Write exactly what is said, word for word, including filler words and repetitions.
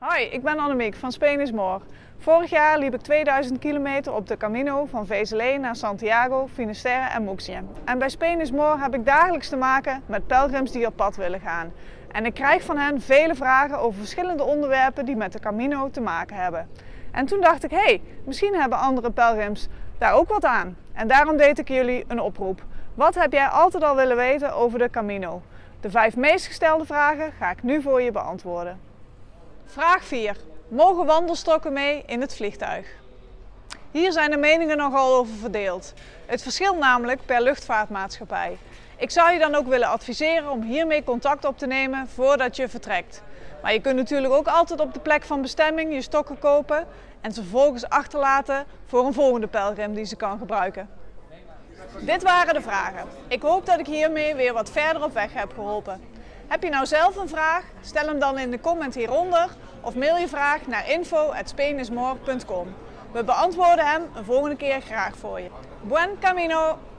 Hoi, ik ben Annemiek van Spain is More. Vorig jaar liep ik tweeduizend kilometer op de Camino van Vézelay naar Santiago, Finisterre en Muxien. En bij Spain is More heb ik dagelijks te maken met pelgrims die op pad willen gaan. En ik krijg van hen vele vragen over verschillende onderwerpen die met de Camino te maken hebben. En toen dacht ik, hé, hey, misschien hebben andere pelgrims daar ook wat aan. En daarom deed ik jullie een oproep. Wat heb jij altijd al willen weten over de Camino? De vijf meest gestelde vragen ga ik nu voor je beantwoorden. Vraag vier. Mogen wandelstokken mee in het vliegtuig? Hier zijn de meningen nogal over verdeeld. Het verschilt namelijk per luchtvaartmaatschappij. Ik zou je dan ook willen adviseren om hiermee contact op te nemen voordat je vertrekt. Maar je kunt natuurlijk ook altijd op de plek van bestemming je stokken kopen en ze vervolgens achterlaten voor een volgende pelgrim die ze kan gebruiken. Dit waren de vragen. Ik hoop dat ik hiermee weer wat verder op weg heb geholpen. Heb je nou zelf een vraag? Stel hem dan in de comment hieronder of mail je vraag naar info at spain is more punt com. We beantwoorden hem een volgende keer graag voor je. Buen camino!